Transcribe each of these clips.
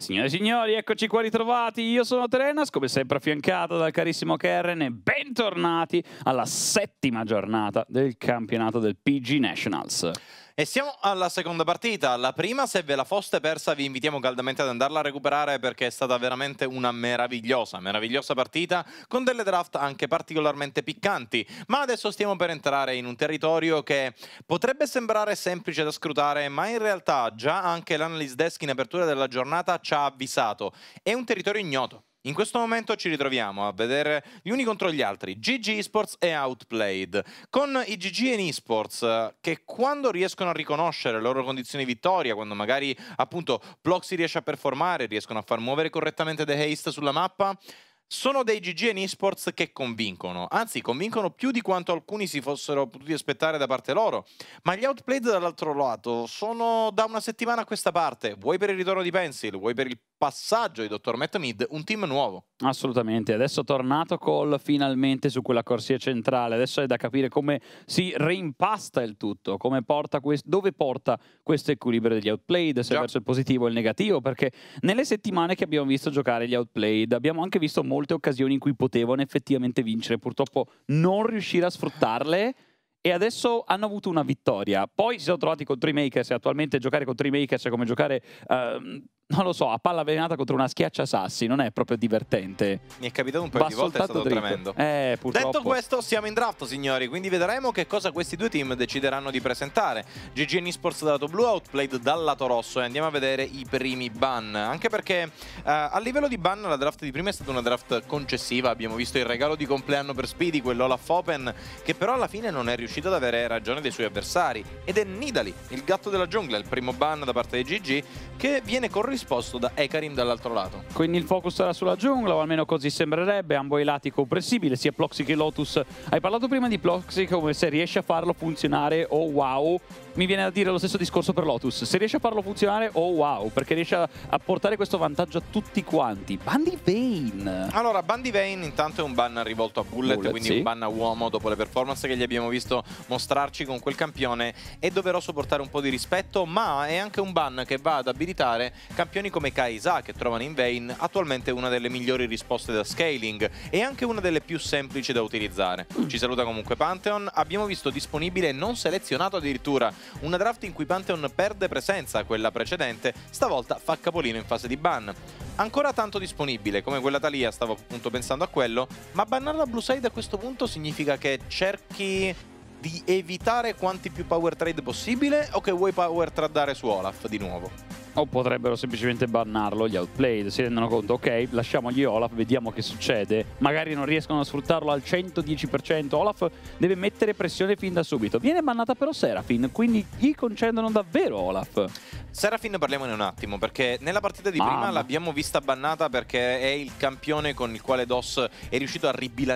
Signore e signori, eccoci qua ritrovati, io sono Trenas, come sempre affiancato dal carissimo Keren e bentornati alla settima giornata del campionato del PG Nationals. E siamo alla seconda partita. La prima, se ve la foste persa, vi invitiamo caldamente ad andarla a recuperare perché è stata veramente una meravigliosa partita con delle draft anche particolarmente piccanti. Ma adesso stiamo per entrare in un territorio che potrebbe sembrare semplice da scrutare, ma in realtà già anche l'Analyst Desk in apertura della giornata ci ha avvisato. È un territorio ignoto. In questo momento ci ritroviamo a vedere gli uni contro gli altri, GG Esports e Outplayed, con i GG Esports che quando riescono a riconoscere le loro condizioni di vittoria, quando magari appunto Ploxy riesce a performare, riescono a far muovere correttamente The Haste sulla mappa, sono dei GG Esports che convincono, anzi convincono più di quanto alcuni si fossero potuti aspettare da parte loro. Ma gli Outplayed dall'altro lato sono da una settimana a questa parte, vuoi per il ritorno di Pencil, vuoi per il passaggio di Dr. Matt Mid, un team nuovo. Assolutamente, adesso è tornato Cole finalmente su quella corsia centrale, adesso è da capire come si reimpasta il tutto, come porta dove porta questo equilibrio degli Outplayed, se verso il positivo o il negativo, perché nelle settimane che abbiamo visto giocare gli Outplayed abbiamo anche visto molte occasioni in cui potevano effettivamente vincere, purtroppo non riuscire a sfruttarle. E adesso hanno avuto una vittoria. Poi si sono trovati contro i Makers e attualmente giocare contro i Makers è come giocare, non lo so, a palla avvelenata contro una schiacciasassi. Non è proprio divertente. Mi è capitato un paio di volte, è stato tremendo. Purtroppo. Detto questo, siamo in draft, signori, quindi vedremo che cosa questi due team decideranno di presentare. GG Esports dal lato blu, Outplayed dal lato rosso, e andiamo a vedere i primi ban. Anche perché a livello di ban la draft di prima è stata una draft concessiva. Abbiamo visto il regalo di compleanno per Speedy, quell'Olaf Open, che però alla fine non è riuscito ad avere ragione dei suoi avversari, ed è Nidalee, il gatto della giungla, il primo ban da parte dei GG, che viene corrisposto da Ekarim dall'altro lato. Quindi il focus sarà sulla giungla, o almeno così sembrerebbe, ambo i lati comprensibile, sia Ploxy che Lotus. Hai parlato prima di Ploxy come se riesce a farlo funzionare, oh wow. Mi viene da dire lo stesso discorso per Lotus, se riesce a farlo funzionare, oh wow, perché riesce a portare questo vantaggio a tutti quanti. Ban di Vayne. Allora, ban di Vayne intanto è un ban rivolto a Bullet, quindi sì, un ban a uomo dopo le performance che gli abbiamo visto mostrarci con quel campione. È doveroso portare un po' di rispetto, ma è anche un ban che va ad abilitare campioni come Kai'Sa, che trovano in Vayne attualmente una delle migliori risposte da scaling e anche una delle più semplici da utilizzare. Ci saluta comunque Pantheon. Abbiamo visto disponibile non selezionato addirittura una draft in cui Pantheon perde presenza, quella precedente stavolta fa capolino in fase di ban. Ancora tanto disponibile come quella Taliyah, stavo appunto pensando a quello, ma bannare la Blue Side a questo punto significa che cerchi di evitare quanti più power trade possibile, o che vuoi power tradare su Olaf di nuovo? O potrebbero semplicemente bannarlo gli Outplayed, si rendono conto, ok, lasciamogli Olaf, vediamo che succede. Magari non riescono a sfruttarlo al 110%, Olaf deve mettere pressione fin da subito. Viene bannata però Seraphine, quindi gli concedono davvero Olaf. Seraphine parliamone un attimo, perché nella partita di prima l'abbiamo vista bannata perché è il campione con il quale DOS è riuscito a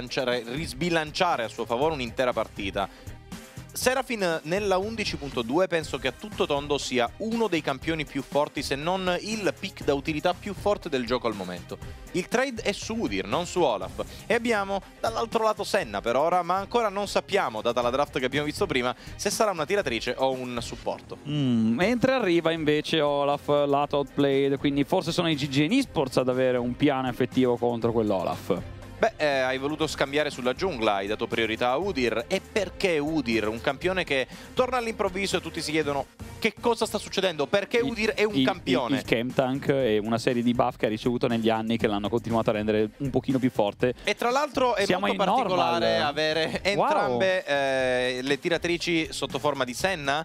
risbilanciare a suo favore un'intera partita. Seraphine nella 11.2 penso che a tutto tondo sia uno dei campioni più forti, se non il pick da utilità più forte del gioco al momento. Il trade è su Udyr, non su Olaf, e abbiamo dall'altro lato Senna per ora, ma ancora non sappiamo, data la draft che abbiamo visto prima, se sarà una tiratrice o un supporto. Mentre arriva invece Olaf, lato Outplayed, quindi forse sono i GG Esports ad avere un piano effettivo contro quell'Olaf. Beh, hai voluto scambiare sulla giungla, hai dato priorità a Udyr. E perché Udyr? Un campione che torna all'improvviso e tutti si chiedono che cosa sta succedendo, perché Udyr è un campione. Il Chem Tank è una serie di buff che ha ricevuto negli anni che l'hanno continuato a rendere un pochino più forte. E tra l'altro è molto particolare avere entrambe le tiratrici sotto forma di Senna,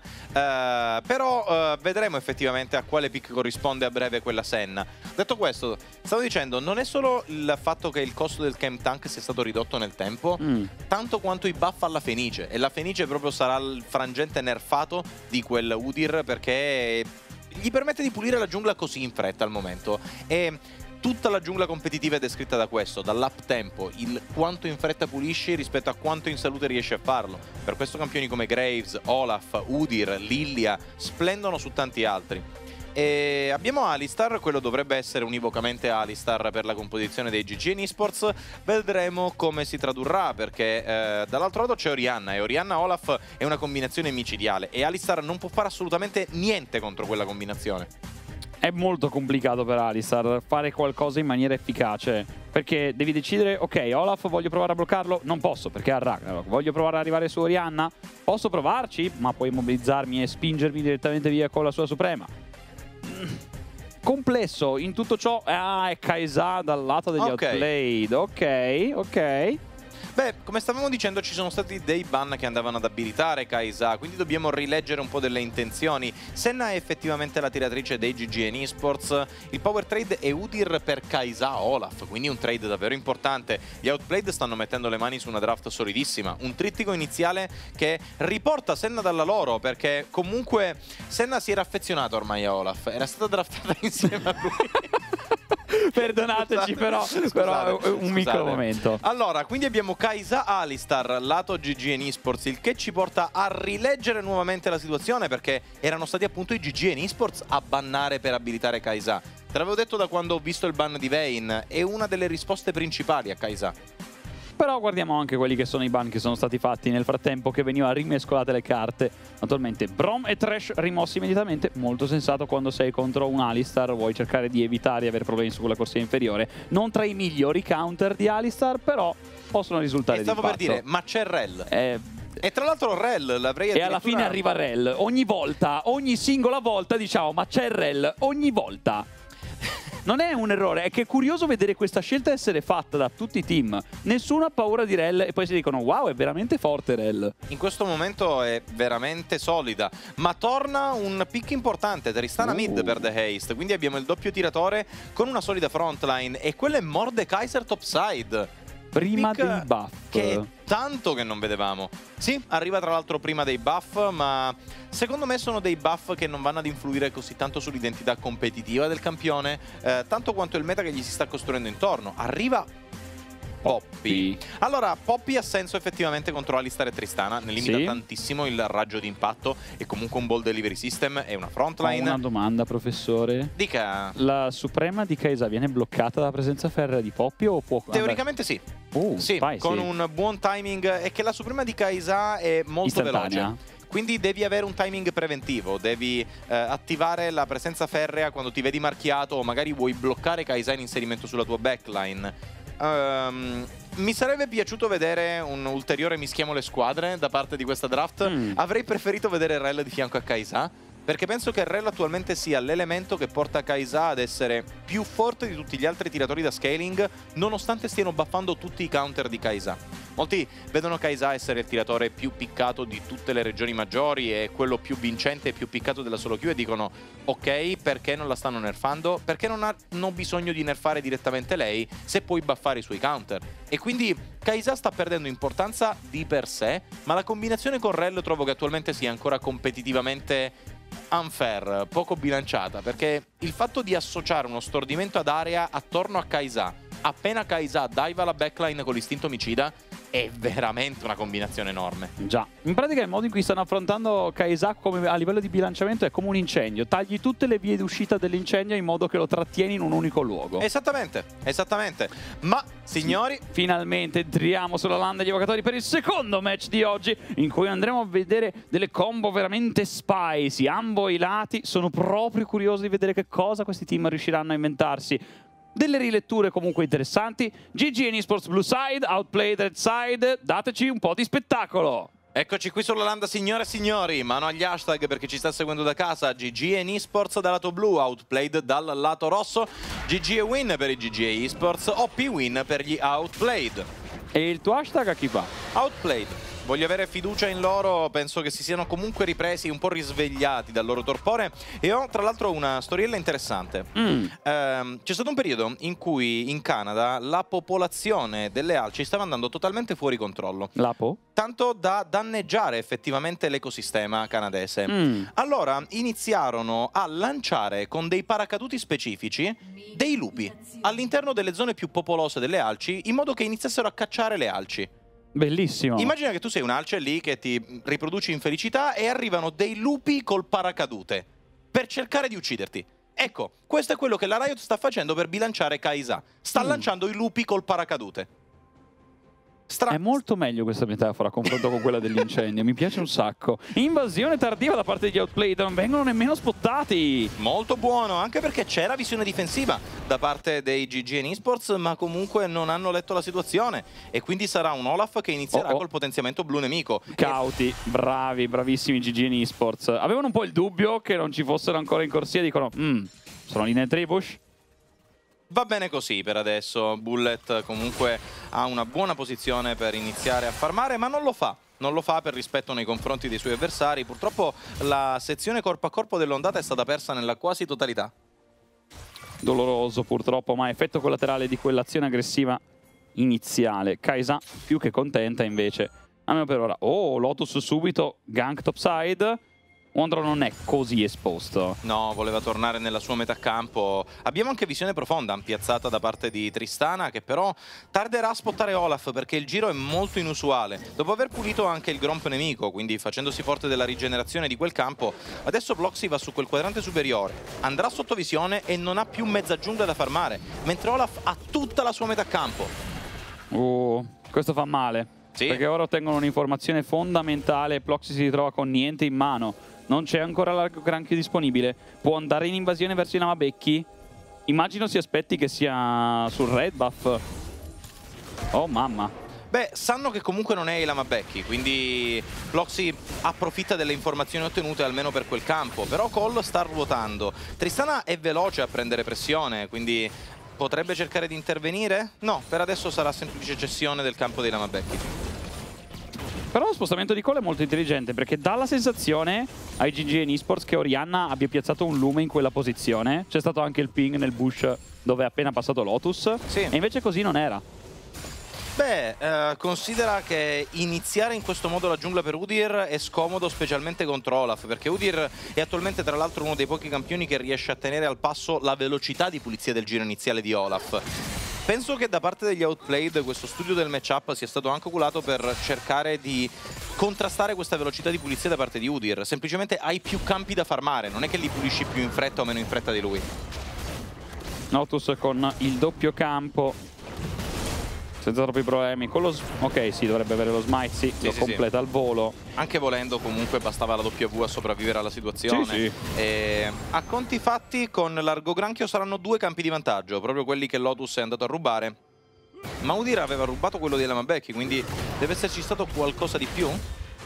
però vedremo effettivamente a quale pick corrisponde a breve quella Senna. Detto questo, stavo dicendo, non è solo il fatto che il costo del Chem Tank sia stato ridotto nel tempo, tanto quanto i buff alla Fenice, e la Fenice proprio sarà il frangente nerfato di quel Udyr, perché gli permette di pulire la giungla così in fretta al momento. E tutta la giungla competitiva è descritta da questo, dall'up tempo, il quanto in fretta pulisci rispetto a quanto in salute riesci a farlo. Per questo campioni come Graves, Olaf, Udyr, Lilia splendono su tanti altri. E abbiamo Alistar, quello dovrebbe essere univocamente Alistar per la composizione dei GG Esports. Vedremo come si tradurrà, perché dall'altro lato c'è Orianna, e Orianna Olaf è una combinazione micidiale, e Alistar non può fare assolutamente niente contro quella combinazione. È molto complicato per Alistar fare qualcosa in maniera efficace, perché devi decidere, ok, Olaf voglio provare a bloccarlo? Non posso perché ha Ragnarok. Voglio provare ad arrivare su Orianna? Posso provarci, ma puoi immobilizzarmi e spingermi direttamente via con la sua Suprema. Complesso in tutto ciò. È Kai'Sa dal lato degli Outplayed. Ok. Beh, come stavamo dicendo, ci sono stati dei ban che andavano ad abilitare Kai'Sa, quindi dobbiamo rileggere un po' delle intenzioni. Senna è effettivamente la tiratrice dei GGN Esports, il power trade è Udyr per Kai'Sa Olaf, quindi un trade davvero importante. Gli Outplayed stanno mettendo le mani su una draft solidissima, un trittico iniziale che riporta Senna dalla loro, perché comunque Senna si era affezionato ormai a Olaf, era stata draftata insieme a lui. Perdonateci, però è un micro momento. Allora, quindi abbiamo Kai'Sa Alistar, lato GGN Esports, il che ci porta a rileggere nuovamente la situazione, perché erano stati appunto i GGN Esports a bannare per abilitare Kai'Sa. Te l'avevo detto da quando ho visto il ban di Vayne, è una delle risposte principali a Kai'Sa. Però guardiamo anche quelli che sono i ban che sono stati fatti nel frattempo, che venivano rimescolate le carte. Attualmente Braum e Thresh rimossi immediatamente, molto sensato quando sei contro un Alistar, vuoi cercare di evitare di avere problemi su quella corsia inferiore. Non tra i migliori counter di Alistar, però possono risultare di impatto. Stavo per dire, ma c'è Rell. E tra l'altro Rell l'avrei addirittura... E alla fine arriva Rell, ogni volta, ogni singola volta diciamo, ma c'è Rell, ogni volta. Non è un errore, è che è curioso vedere questa scelta essere fatta da tutti i team. Nessuno ha paura di Rell e poi si dicono wow, è veramente forte Rell. In questo momento è veramente solida, ma torna un pick importante, Tristana mid per The Haste, quindi abbiamo il doppio tiratore con una solida frontline e quello è Mordekaiser topside. Prima dei buff. Che è tanto che non vedevamo. Sì, arriva tra l'altro prima dei buff, ma secondo me sono dei buff che non vanno ad influire così tanto sull'identità competitiva del campione, tanto quanto il meta che gli si sta costruendo intorno. Arriva Poppy. Allora, Poppy ha senso effettivamente contro Alistar e Tristana, ne limita tantissimo il raggio di impatto e comunque un ball delivery system e una frontline. Ho una domanda, professore. Dica. La Suprema di Kai'Sa viene bloccata dalla presenza ferrea di Poppy o può... Teoricamente sì. Sì, con un buon timing. È che la Suprema di Kai'Sa è molto veloce. Quindi devi avere un timing preventivo, devi attivare la presenza ferrea quando ti vedi marchiato o magari vuoi bloccare Kai'Sa in inserimento sulla tua backline. Mi sarebbe piaciuto vedere un ulteriore mischiamo le squadre da parte di questa draft. Avrei preferito vedere Rell di fianco a Kai'Sa, perché penso che Rell attualmente sia l'elemento che porta Kai'Sa ad essere più forte di tutti gli altri tiratori da scaling, nonostante stiano buffando tutti i counter di Kai'Sa. Molti vedono Kai'Sa essere il tiratore più piccato di tutte le regioni maggiori e quello più vincente e più piccato della solo queue e dicono ok, perché non la stanno nerfando? Perché non hanno bisogno di nerfare direttamente lei se puoi buffare i suoi counter? E quindi Kai'Sa sta perdendo importanza di per sé, ma la combinazione con Rell trovo che attualmente sia ancora competitivamente unfair, poco bilanciata, perché il fatto di associare uno stordimento ad area attorno a Kai'Sa, appena Kai'Sa diva la backline con l'istinto omicida, è veramente una combinazione enorme. Già, in pratica il modo in cui stanno affrontando Kai'Sa a livello di bilanciamento è come un incendio, tagli tutte le vie d'uscita dell'incendio in modo che lo trattieni in un unico luogo. Esattamente, esattamente. Ma, signori... Finalmente entriamo sulla LAN degli evocatori per il secondo match di oggi, in cui andremo a vedere delle combo veramente spicy. Ambo i lati, sono proprio curioso di vedere che cosa questi team riusciranno a inventarsi. Delle riletture comunque interessanti. GGN Esports Blue Side, Outplayed Red Side, dateci un po' di spettacolo. Eccoci qui sulla landa, signore e signori, mano agli hashtag per chi ci sta seguendo da casa. GGN Esports dal lato blu, Outplayed dal lato rosso, GG win per i GG Esports, OP win per gli Outplayed. E il tuo hashtag a chi va? Outplayed. Voglio avere fiducia in loro, penso che si siano comunque ripresi, un po' risvegliati dal loro torpore. E ho tra l'altro una storiella interessante. C'è stato un periodo in cui in Canada la popolazione delle alci stava andando totalmente fuori controllo. Lapo? Tanto da danneggiare effettivamente l'ecosistema canadese. Allora iniziarono a lanciare con dei paracaduti specifici dei lupi all'interno delle zone più popolose delle alci, in modo che iniziassero a cacciare le alci. Bellissimo. Immagina che tu sei un'alce lì che ti riproduci in felicità e arrivano dei lupi col paracadute per cercare di ucciderti. Ecco, questo è quello che la Riot sta facendo per bilanciare Kai'Sa. Sta lanciando i lupi col paracadute. È molto meglio questa metafora a confronto con quella dell'incendio, mi piace un sacco. Invasione tardiva da parte degli Outplayed, non vengono nemmeno spottati. Molto buono, anche perché c'era visione difensiva da parte dei GGN Esports, ma comunque non hanno letto la situazione. E quindi sarà un Olaf che inizierà col potenziamento blu nemico. Cauti, bravi, bravissimi GGN Esports. Avevano un po' il dubbio che non ci fossero ancora in corsia, dicono, sono lì nel Tribush? Va bene così per adesso, Bullet comunque ha una buona posizione per iniziare a farmare, ma non lo fa. Non lo fa per rispetto nei confronti dei suoi avversari. Purtroppo la sezione corpo a corpo dell'ondata è stata persa nella quasi totalità. Doloroso purtroppo, ma effetto collaterale di quell'azione aggressiva iniziale. Kai'Sa più che contenta invece, almeno per ora. Oh, Lotus subito, gank topside. Wondro non è così esposto. No, voleva tornare nella sua metà campo. Abbiamo anche visione profonda piazzata da parte di Tristana, che però tarderà a spottare Olaf perché il giro è molto inusuale. Dopo aver pulito anche il Gromp nemico, quindi facendosi forte della rigenerazione di quel campo, adesso Bloxy va su quel quadrante superiore, andrà sotto visione e non ha più mezza giungla da farmare, mentre Olaf ha tutta la sua metà campo. Questo fa male. Sì. Perché ora ottengono un'informazione fondamentale e Bloxy si ritrova con niente in mano. Non c'è ancora largo granchio disponibile. Può andare in invasione verso i Namabekki. Immagino si aspetti che sia sul red buff. Oh mamma. Beh, sanno che comunque non è il Namabekki, quindi Bloxy approfitta delle informazioni ottenute almeno per quel campo. Però Cole sta ruotando. Tristana è veloce a prendere pressione, quindi potrebbe cercare di intervenire? No, per adesso sarà semplice cessione del campo dei Namabekki. Però lo spostamento di Cole è molto intelligente perché dà la sensazione ai GGN Esports che Orianna abbia piazzato un lume in quella posizione. C'è stato anche il ping nel bush dove è appena passato Lotus. Sì. E invece così non era. Beh, considera che iniziare in questo modo la giungla per Udyr è scomodo specialmente contro Olaf, perché Udyr è attualmente tra l'altro uno dei pochi campioni che riesce a tenere al passo la velocità di pulizia del giro iniziale di Olaf. Penso che da parte degli Outplayed questo studio del matchup sia stato anche oculato per cercare di contrastare questa velocità di pulizia da parte di Udyr. Semplicemente hai più campi da farmare, non è che li pulisci più in fretta o meno in fretta di lui. Notus con il doppio campo senza troppi problemi. Con lo ok, sì, dovrebbe avere lo smite, sì, lo completa al volo. Anche volendo comunque bastava la W a sopravvivere alla situazione. Sì. E a conti fatti con Largo Granchio saranno 2 campi di vantaggio, proprio quelli che Lotus è andato a rubare. Ma Udyr aveva rubato quello di Namabekki, quindi deve esserci stato qualcosa di più?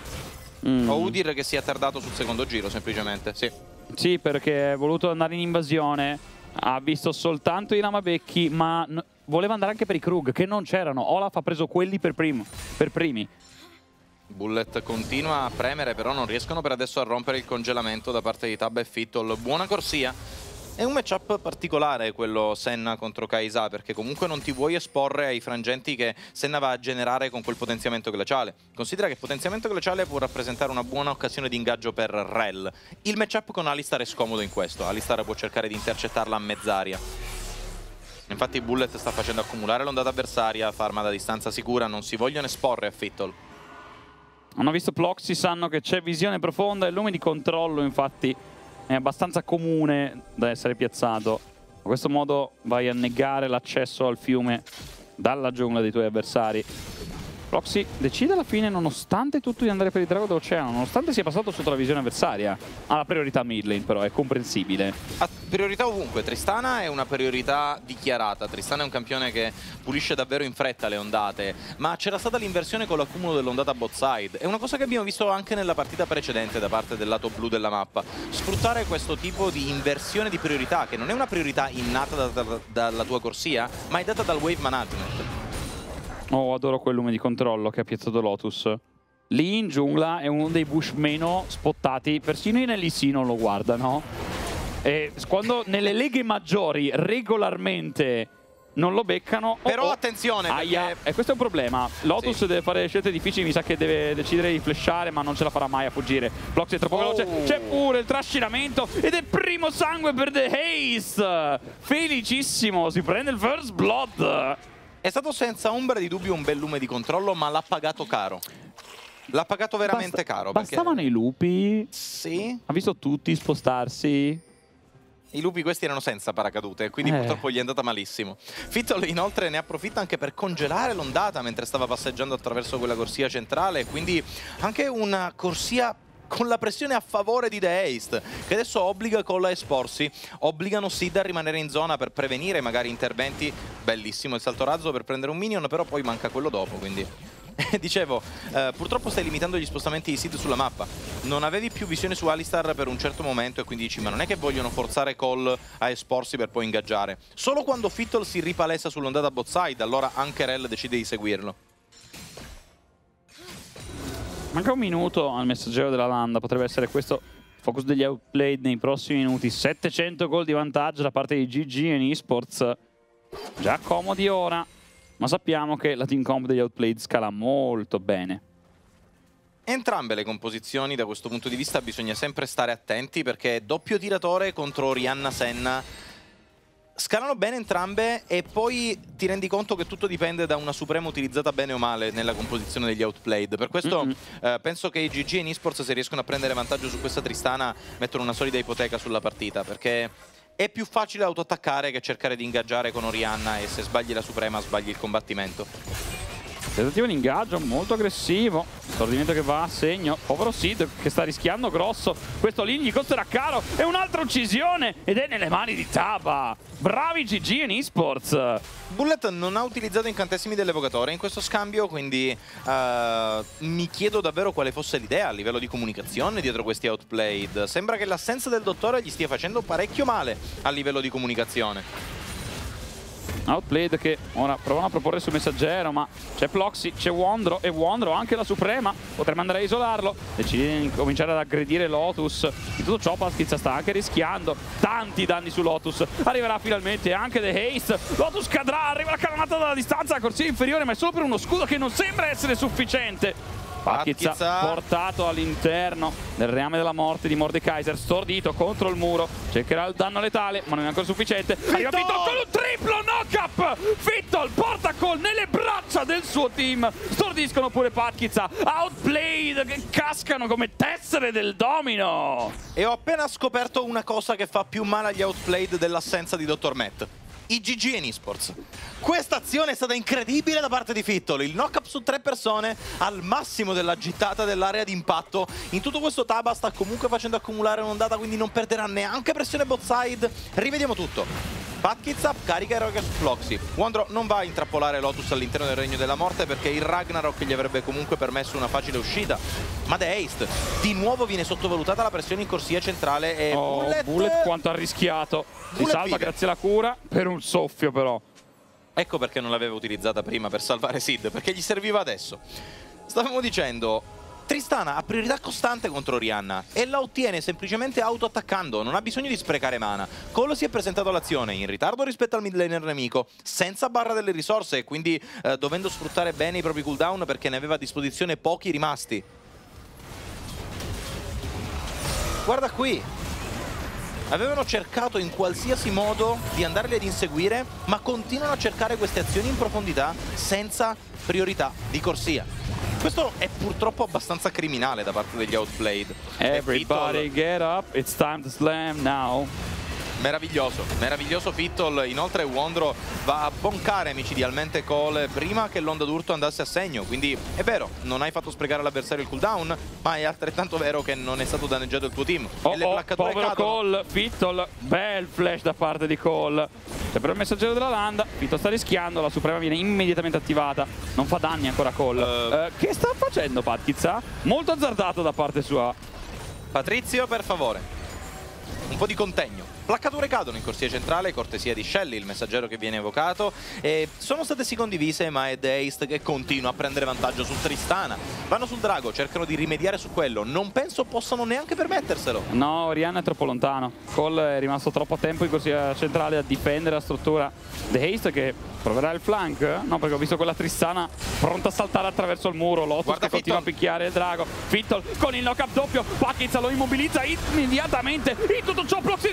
O Udyr che si è attardato sul secondo giro, semplicemente, sì. Sì, perché è voluto andare in invasione, ha visto soltanto i Namabekki, ma voleva andare anche per i Krug, che non c'erano. Olaf ha preso quelli per primi. Bullet continua a premere, però non riescono per adesso a rompere il congelamento da parte di Tab e Fittol. Buona corsia. È un matchup particolare quello Senna contro Kai'Sa, perché comunque non ti vuoi esporre ai frangenti che Senna va a generare con quel potenziamento glaciale. Considera che il potenziamento glaciale può rappresentare una buona occasione di ingaggio per Rell. Il matchup con Alistar è scomodo in questo. Alistar può cercare di intercettarla a mezz'aria. Infatti Bullet sta facendo accumulare l'ondata avversaria, farma da distanza sicura, non si vogliono esporre a Fittol. Hanno visto Bloxy, sanno che c'è visione profonda e il lume di controllo infatti è abbastanza comune da essere piazzato. In questo modo vai a negare l'accesso al fiume dalla giungla dei tuoi avversari. Bloxy decide alla fine, nonostante tutto, di andare per il drago d'oceano, nonostante sia passato sotto la visione avversaria. Ha la priorità mid lane, però è comprensibile. Ha priorità ovunque. Tristana è una priorità dichiarata. Tristana è un campione che pulisce davvero in fretta le ondate, ma c'era stata l'inversione con l'accumulo dell'ondata bot side. È una cosa che abbiamo visto anche nella partita precedente da parte del lato blu della mappa. Sfruttare questo tipo di inversione di priorità, che non è una priorità innata dalla tua corsia, ma è data dal wave management. Oh, adoro quel lume di controllo che ha piazzato Lotus. Lì in giungla è uno dei bush meno spottati, persino i NLC non lo guardano. E quando nelle leghe maggiori regolarmente non lo beccano... Però attenzione, perché... E questo è un problema. Lotus deve fare scelte difficili, mi sa che deve decidere di flashare, ma non ce la farà mai a fuggire. Bloxy è troppo veloce, c'è pure il trascinamento ed è primo sangue per The Haze! Felicissimo, si prende il first blood! È stato senza ombra di dubbio un bel lume di controllo, ma l'ha pagato caro. L'ha pagato veramente caro. Bastavano i lupi? Sì. Ha visto tutti spostarsi? I lupi questi erano senza paracadute, quindi purtroppo gli è andata malissimo. Fittle inoltre ne approfitta anche per congelare l'ondata mentre stava passeggiando attraverso quella corsia centrale, quindi anche una corsia con la pressione a favore di The Haste, che adesso obbliga Cole a esporsi, obbligano Sid a rimanere in zona per prevenire magari interventi. Bellissimo il salto razzo per prendere un minion, però poi manca quello dopo, quindi... Dicevo, purtroppo stai limitando gli spostamenti di Sid sulla mappa. Non avevi più visione su Alistar per un certo momento e quindi dici, ma non è che vogliono forzare Cole a esporsi per poi ingaggiare. Solo quando Fittle si ripalesa sull'ondata bot side, allora anche Rell decide di seguirlo. Manca un minuto al messaggero della landa, potrebbe essere questo focus degli Outplayed nei prossimi minuti. 700 gol di vantaggio da parte di GG e eSports, già comodi ora, ma sappiamo che la team comp degli Outplayed scala molto bene. Entrambe le composizioni da questo punto di vista bisogna sempre stare attenti, perché doppio tiratore contro Orianna Senna scalano bene entrambe e poi ti rendi conto che tutto dipende da una Suprema utilizzata bene o male nella composizione degli Outplayed. Per questo penso che i GG e eSports, se riescono a prendere vantaggio su questa Tristana, mettono una solida ipoteca sulla partita, perché è più facile autoattaccare che cercare di ingaggiare con Orianna, e se sbagli la Suprema sbagli il combattimento. Tentativo di ingaggio molto aggressivo, stordimento che va a segno, povero Sid che sta rischiando grosso, questo lì gli costerà caro, e un'altra uccisione ed è nelle mani di Taba. Bravi GG e eSports. Bullet non ha utilizzato incantesimi dell'evocatore in questo scambio, quindi mi chiedo davvero quale fosse l'idea a livello di comunicazione dietro questi Outplayed. Sembra che l'assenza del dottore gli stia facendo parecchio male a livello di comunicazione. Outplayed che ora provano a proporre sul messaggero, ma c'è Ploxy, c'è Wondro, e Wondro anche la Suprema, potrebbe andare a isolarlo, decide di cominciare ad aggredire Lotus. In tutto ciò Paschizza sta anche rischiando tanti danni su Lotus, arriverà finalmente anche The Haste, Lotus cadrà, arriva la cannonata dalla distanza, la corsia inferiore, ma è solo per uno scudo che non sembra essere sufficiente. Paschizza portato all'interno del reame della morte di Mordekaiser, stordito contro il muro, cercherà il danno letale ma non è ancora sufficiente. Arriva Fittle con un triplo knock-up, Fittle porta Cole nelle braccia del suo team, stordiscono pure Paschizza. Outplayed che cascano come tessere del domino. E ho appena scoperto una cosa che fa più male agli Outplayed dell'assenza di Dr. Matt: i GG e eSports. Questa azione è stata incredibile da parte di Fittle, il knock-up su 3 persone al massimo della gittata dell'area di impatto. In tutto questo Taba sta comunque facendo accumulare un'ondata, quindi non perderà neanche pressione bot side. Rivediamo tutto. Paschizza carica Eroica su Floxy. Wondro non va a intrappolare Lotus all'interno del Regno della Morte, perché il Ragnarok gli avrebbe comunque permesso una facile uscita. Ma The Haste, di nuovo viene sottovalutata la pressione in corsia centrale e Bullet quanto ha rischiato. Si salva grazie alla cura, per un soffio però. Ecco perché non l'aveva utilizzata prima per salvare Sid, perché gli serviva adesso. Stavamo dicendo, Tristana ha priorità costante contro Orianna e la ottiene semplicemente autoattaccando, non ha bisogno di sprecare mana. Cole si è presentato all'azione in ritardo rispetto al mid laner nemico, senza barra delle risorse e quindi dovendo sfruttare bene i propri cooldown perché ne aveva a disposizione pochi rimasti. Guarda qui! Avevano cercato in qualsiasi modo di andarli ad inseguire, ma continuano a cercare queste azioni in profondità senza priorità di corsia. Questo è purtroppo abbastanza criminale da parte degli Outplayed. Everybody get up, it's time to slam now. Meraviglioso, meraviglioso Fittle. Inoltre Wondro va a boncare micidialmente Cole prima che l'onda d'urto andasse a segno. Quindi è vero, non hai fatto sprecare all'avversario il cooldown, ma è altrettanto vero che non è stato danneggiato il tuo team. E le placcature povero cadono. Cole, Fittle, bel flash da parte di Cole. C'è però il messaggero della landa, Fittle sta rischiando, la Suprema viene immediatamente attivata. Non fa danni ancora Cole. Che sta facendo Paschizza? Molto azzardato da parte sua. Patrizio, per favore. Un po' di contegno. Placcature cadono in corsia centrale, cortesia di Shelly, il messaggero che viene evocato, e sono state sì condivise, ma è The Haste che continua a prendere vantaggio su Tristana. Vanno sul drago, cercano di rimediare su quello, non penso possano neanche permetterselo. No, Orianna è troppo lontano, Cole è rimasto troppo tempo in corsia centrale a difendere la struttura. The Haste che proverà il flank? No, perché ho visto quella Tristana pronta a saltare attraverso il muro, Lotus che continua a picchiare il drago. Fittle con il knock-up doppio, Paschizza lo immobilizza immediatamente, in tutto ciò Proxy è riuscito a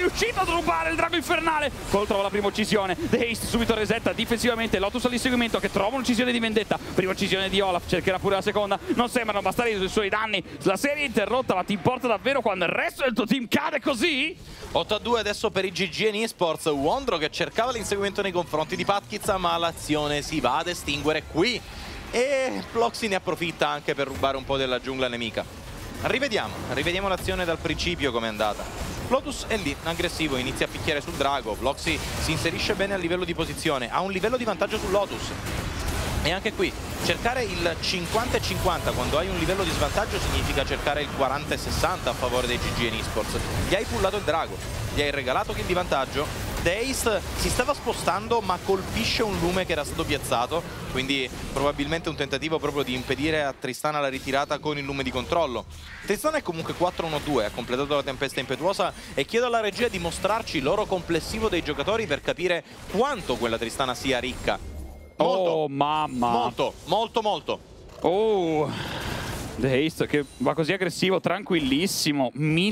a rubare il drago infernale. Cole trova la prima uccisione, The Haste subito resetta difensivamente, Lotus all'inseguimento che trova un'uccisione di vendetta. Prima uccisione di Olaf, cercherà pure la seconda, non sembrano bastare i suoi danni. La serie è interrotta, ma ti importa davvero quando il resto del tuo team cade così? 8-2 adesso per i GGN Esports. Wondro che cercava l'inseguimento nei confronti di Patkiz, ma l'azione si va ad estinguere qui. E Ploxy ne approfitta anche per rubare un po' della giungla nemica. Rivediamo l'azione dal principio come è andata. Lotus è lì, aggressivo, inizia a picchiare sul drago. Ploxy si inserisce bene a livello di posizione, ha un livello di vantaggio su Lotus. E anche qui, cercare il 50-50 quando hai un livello di svantaggio significa cercare il 40-60 a favore dei GGN Esports. Gli hai pullato il drago, gli hai regalato kill di vantaggio. The Haste si stava spostando ma colpisce un lume che era stato piazzato, quindi probabilmente un tentativo proprio di impedire a Tristana la ritirata con il lume di controllo. Tristana è comunque 4-1-2, ha completato la tempesta impetuosa e chiedo alla regia di mostrarci l'oro complessivo dei giocatori per capire quanto quella Tristana sia ricca. Molto, oh mamma, molto. Oh, The Haste che va così aggressivo, tranquillissimo.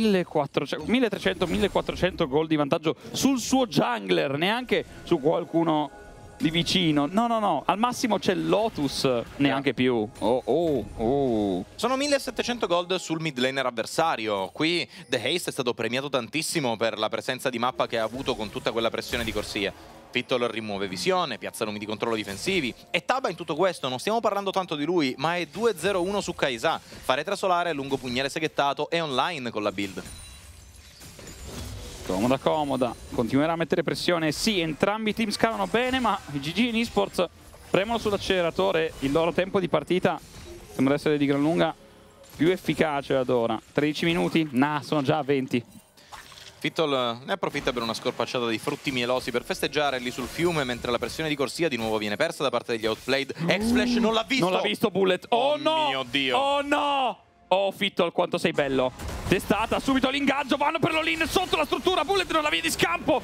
1300-1400 gol di vantaggio sul suo jungler, neanche su qualcuno di vicino. No, al massimo c'è Lotus, neanche più. Sono 1700 gold sul mid laner avversario. Qui The Haste è stato premiato tantissimo per la presenza di mappa che ha avuto con tutta quella pressione di corsia. Fittle rimuove visione, piazza lumi di controllo difensivi. E Taba in tutto questo, non stiamo parlando tanto di lui, ma è 2-0-1 su Kai'Sa. Fa retrasolare, lungo pugnale seghettato, è online con la build. Comoda, continuerà a mettere pressione. Sì, entrambi i team scalano bene, ma i GGN Esports premono sull'acceleratore. Il loro tempo di partita sembra essere di gran lunga più efficace ad ora. 13 minuti? Nah, sono già a 20. Fittle ne approfitta per una scorpacciata di frutti mielosi per festeggiare lì sul fiume, mentre la pressione di corsia di nuovo viene persa da parte degli Outplayed. X-Flash non l'ha visto! Non l'ha visto Bullet! Oh no! Mio Dio! Oh no! Oh Fittle, quanto sei bello! Testata, subito l'ingaggio, vanno per l'all-in sotto la struttura, Bullet non la via di scampo,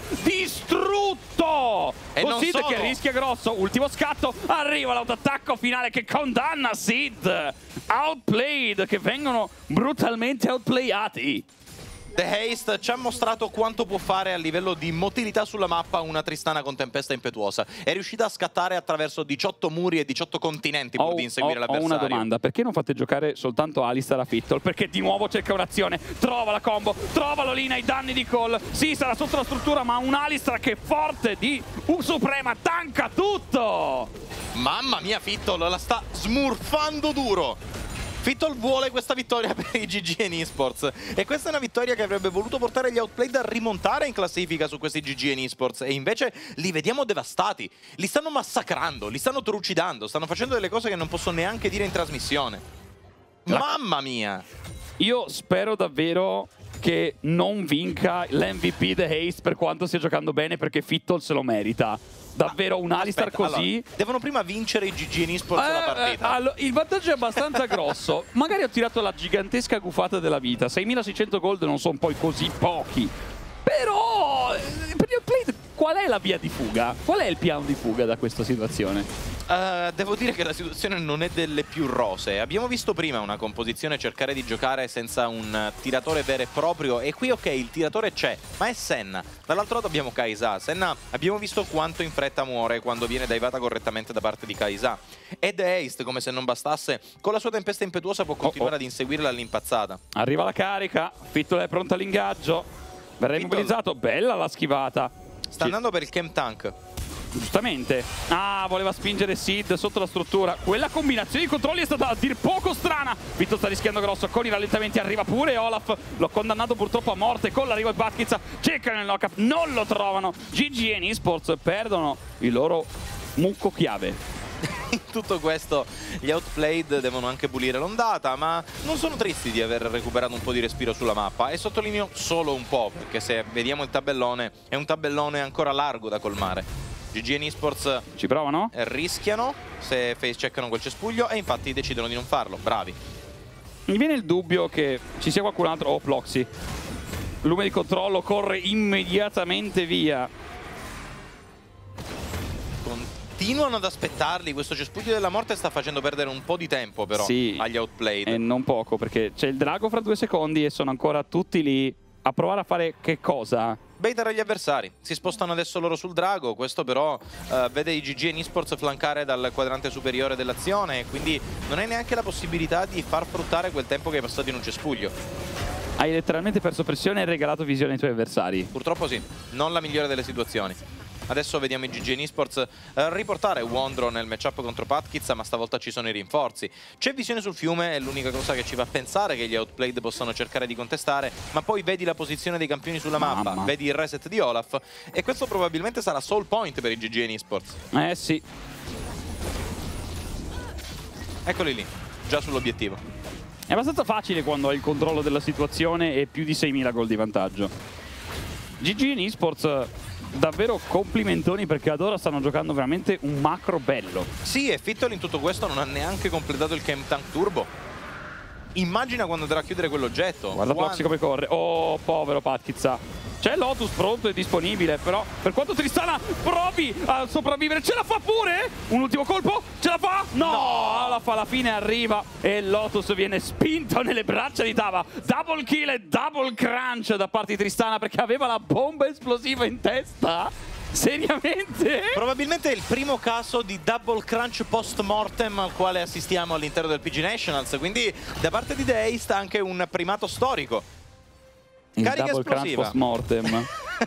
distrutto! E con non Sid solo. che rischia grosso, ultimo scatto, arriva l'autoattacco finale che condanna Sid! Outplayed, che vengono brutalmente outplayati! The Haste ci ha mostrato quanto può fare a livello di motilità sulla mappa una Tristana con tempesta impetuosa. È riuscita a scattare attraverso 18 muri e 18 continenti pur di inseguire l'avversario. Ho una domanda, perché non fate giocare soltanto Alistar a Fittle? Perché di nuovo cerca un'azione, trova la combo, trova l'olina ai danni di Cole. Sì, sarà sotto la struttura, ma un Alistar che è forte di Suprema, tanca tutto! Mamma mia, Fittle la sta smurfando duro! Fittle vuole questa vittoria per i GGN Esports e questa è una vittoria che avrebbe voluto portare gli Outplayed a rimontare in classifica su questi GGN Esports e invece li vediamo devastati, li stanno massacrando, li stanno trucidando, stanno facendo delle cose che non posso neanche dire in trasmissione. Mamma mia! Io spero davvero che non vinca l'MVP The Haste per quanto stia giocando bene, perché Fittle se lo merita. Davvero un Alistar così? Allora, devono prima vincere i GGN Esports la partita. Allora, il vantaggio è abbastanza grosso. Magari ho tirato la gigantesca gufata della vita. 6600 gold non sono poi così pochi. Però per gli Outplayed qual è la via di fuga? Qual è il piano di fuga da questa situazione? Devo dire che la situazione non è delle più rosee. Abbiamo visto prima una composizione cercare di giocare senza un tiratore vero e proprio e qui ok, il tiratore c'è, ma è Senna. Dall'altro lato abbiamo Kai'Sa. Senna abbiamo visto quanto in fretta muore quando viene divata correttamente da parte di Kai'Sa. E The Haste, come se non bastasse, con la sua tempesta impetuosa può continuare ad inseguirla all'impazzata. Arriva la carica, Fittle è pronto all'ingaggio, verrà immobilizzato, bella la schivata. Sta andando per il Camp Tank. Giustamente. Ah, voleva spingere Sid sotto la struttura. Quella combinazione di controlli è stata a dir poco strana. Fittle sta rischiando grosso con i rallentamenti. Arriva pure Olaf. L'ho condannato purtroppo a morte. Con l'arrivo di Patkiz cercano il knock-up, non lo trovano. GGN Esports perdono il loro mucco chiave. In tutto questo gli Outplayed devono anche pulire l'ondata, ma non sono tristi di aver recuperato un po' di respiro sulla mappa, e sottolineo solo un po', perché se vediamo il tabellone è un tabellone ancora largo da colmare. GGN Esports ci provano? Rischiano se face checkano quel cespuglio e infatti decidono di non farlo, bravi. Mi viene il dubbio che ci sia qualcun altro. Oh, Ploxy, lume di controllo, corre immediatamente via. Continuano ad aspettarli, questo cespuglio della morte sta facendo perdere un po' di tempo però sì, agli Outplayed. E non poco, perché c'è il drago fra 2 secondi e sono ancora tutti lì a provare a fare che cosa? Baitare gli avversari, si spostano adesso loro sul drago, questo però vede i GG e eSports flancare dal quadrante superiore dell'azione, quindi non hai neanche la possibilità di far fruttare quel tempo che hai passato in un cespuglio. Hai letteralmente perso pressione e regalato visione ai tuoi avversari. Purtroppo sì, non la migliore delle situazioni. Adesso vediamo i GG eSports riportare Wondro nel matchup contro Patkiz, ma stavolta ci sono i rinforzi. C'è visione sul fiume, è l'unica cosa che ci fa pensare che gli Outplayed possano cercare di contestare, ma poi vedi la posizione dei campioni sulla mappa, vedi il reset di Olaf, e questo probabilmente sarà soul point per i GG eSports. Sì. Eccoli lì, già sull'obiettivo. È abbastanza facile quando hai il controllo della situazione e più di 6.000 gol di vantaggio. GG eSports... davvero complimentoni, perché ad ora stanno giocando veramente un macro bello. Sì, e Fittle in tutto questo non ha neanche completato il Camp Tank Turbo. Immagina quando andrà a chiudere quell'oggetto. Guarda Ploxy come corre. Oh, povero Patkiz. C'è Lotus pronto e disponibile, però per quanto Tristana provi a sopravvivere, ce la fa pure? Un ultimo colpo? Ce la fa? No! Alla fine arriva e Lotus viene spinto nelle braccia di Tava. Double kill e double crunch da parte di Tristana, perché aveva la bomba esplosiva in testa. Seriamente? Probabilmente è il primo caso di double crunch post mortem al quale assistiamo all'interno del PG Nationals, quindi da parte di Deist anche un primato storico. Il Carica double crunch esplosiva. post mortem.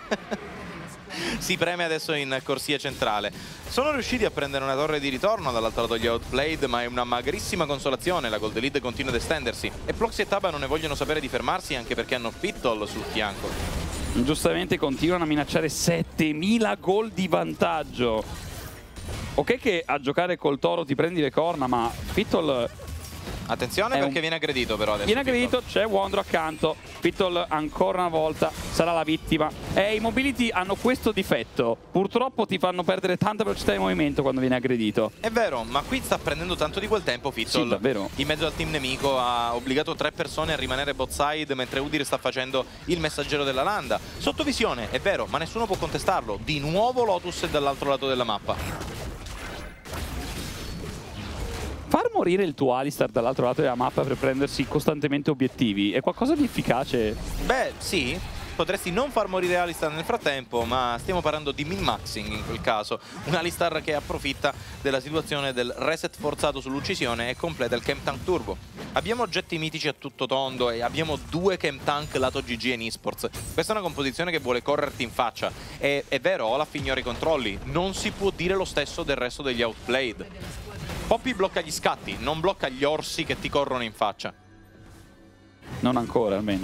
Si preme adesso in corsia centrale. Sono riusciti a prendere una torre di ritorno dall'altro lato gli Outplayed, ma è una magrissima consolazione. La gold lead continua ad estendersi e Ploxy e Taba non ne vogliono sapere di fermarsi, anche perché hanno Fittle sul fianco. Giustamente continuano a minacciare 7.000 gol di vantaggio. Ok che a giocare col toro ti prendi le corna, ma Fittle... Attenzione perché viene aggredito però adesso. Viene aggredito, c'è Wondro accanto. Fittle ancora una volta sarà la vittima. I mobility hanno questo difetto. Purtroppo ti fanno perdere tanta velocità di movimento quando viene aggredito. È vero, ma qui sta prendendo tanto di quel tempo Fittle. Sì, davvero. In mezzo al team nemico ha obbligato 3 persone a rimanere bot side, mentre Udyr sta facendo il messaggero della landa. Sotto visione, è vero, ma nessuno può contestarlo. Di nuovo Lotus è dall'altro lato della mappa. Far morire il tuo Alistar dall'altro lato della mappa per prendersi costantemente obiettivi è qualcosa di efficace? Beh, sì. Potresti non far morire Alistar nel frattempo, ma stiamo parlando di min-maxing in quel caso. Un Alistar che approfitta della situazione del reset forzato sull'uccisione e completa il Camp Tank Turbo. Abbiamo oggetti mitici a tutto tondo e abbiamo 2 Camp Tank lato GG e eSports. Questa è una composizione che vuole correrti in faccia. E è vero, Olaf ignora i controlli. Non si può dire lo stesso del resto degli Outplayed. Poppy blocca gli scatti, non blocca gli orsi che ti corrono in faccia. Non ancora, almeno.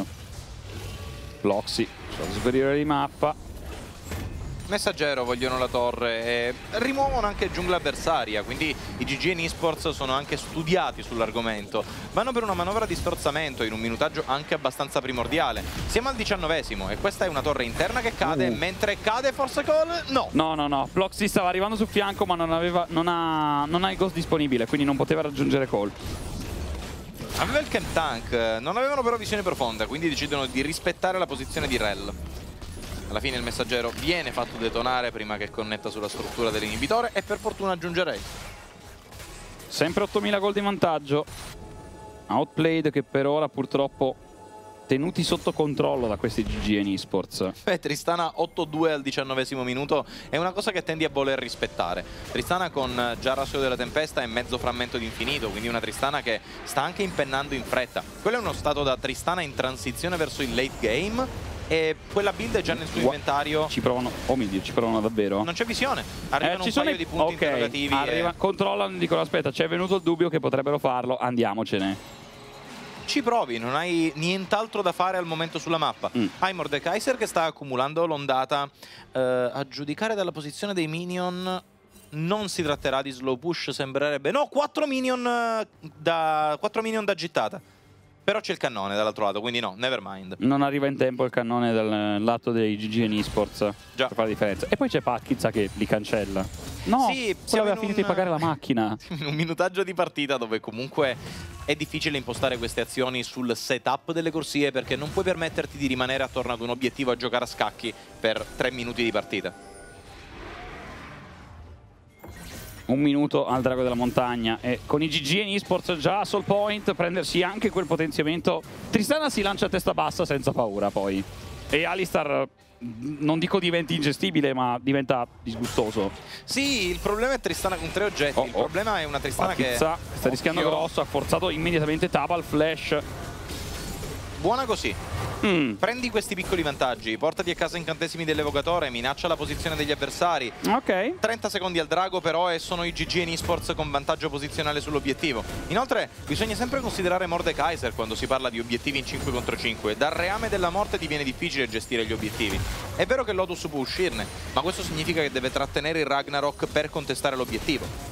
Ploxy, superiore di mappa. Messaggero vogliono la torre e rimuovono anche giungla avversaria, quindi i GG e eSports sono anche studiati sull'argomento. Vanno per una manovra di strozzamento in un minutaggio anche abbastanza primordiale. Siamo al 19esimo e questa è una torre interna che cade, mentre cade Force Call? No! No. Ploxy stava arrivando sul fianco, ma non ha il ghost disponibile, quindi non poteva raggiungere Call. Aveva il Camp Tank, non avevano però visione profonda, quindi decidono di rispettare la posizione di Rell. Alla fine il messaggero viene fatto detonare prima che connetta sulla struttura dell'inibitore e per fortuna aggiungerei. Sempre 8.000 gol di vantaggio. Outplayed che per ora purtroppo tenuti sotto controllo da questi GG e eSports. Tristana 8-2 al 19esimo minuto è una cosa che tendi a voler rispettare. Tristana con già Rassio della Tempesta e mezzo frammento di infinito, quindi una Tristana che sta anche impennando in fretta. Quello è uno stato da Tristana in transizione verso il late game. E quella build è già nel suo inventario. Ci provano, oh mio Dio, ci provano davvero? Non c'è visione. Arrivano un paio di punti interrogativi. Controllano, dicono aspetta, ci è venuto il dubbio che potrebbero farlo, andiamocene. Ci provi, non hai nient'altro da fare al momento sulla mappa. Hai Mordekaiser che sta accumulando l'ondata. A giudicare dalla posizione dei minion non si tratterà di slow push, sembrerebbe. No, 4 minion da gittata. Però c'è il cannone dall'altro lato, quindi no, never mind. Non arriva in tempo il cannone dal lato dei GG e eSports per fare la differenza. E poi c'è Patkiz che li cancella. No, sì, aveva finito di pagare la macchina. Un minutaggio di partita dove comunque è difficile impostare queste azioni sul setup delle corsie, perché non puoi permetterti di rimanere attorno ad un obiettivo a giocare a scacchi per 3 minuti di partita. Un minuto al Drago della Montagna e con i GG e eSports già a soul point prendersi anche quel potenziamento. Tristana si lancia a testa bassa senza paura poi. E Alistar, non dico diventi ingestibile, ma diventa disgustoso. Sì, il problema è Tristana con 3 oggetti. Il problema è una Tristana Patizza che sta rischiando grosso, ha forzato immediatamente Tabal, flash. Buona così. Prendi questi piccoli vantaggi, portati a casa incantesimi dell'evocatore, minaccia la posizione degli avversari. Ok. 30 secondi al drago però e sono i GG in esports con vantaggio posizionale sull'obiettivo. Inoltre bisogna sempre considerare Mordekaiser quando si parla di obiettivi in 5 contro 5. Dal reame della morte diviene difficile gestire gli obiettivi. È vero che Lotus può uscirne, ma questo significa che deve trattenere il Ragnarok per contestare l'obiettivo.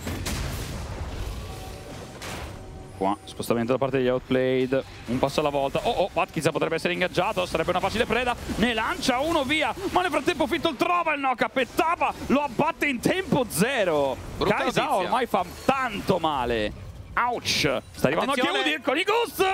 Qua, spostamento da parte degli Outplayed, un passo alla volta. Watkins potrebbe essere ingaggiato, sarebbe una facile preda, ne lancia uno via, ma nel frattempo Fittle trova il knock-up e Tapa lo abbatte in tempo zero. Kai'Sa ormai fa tanto male. Ouch! Sta arrivando anche Udyr con i Goose!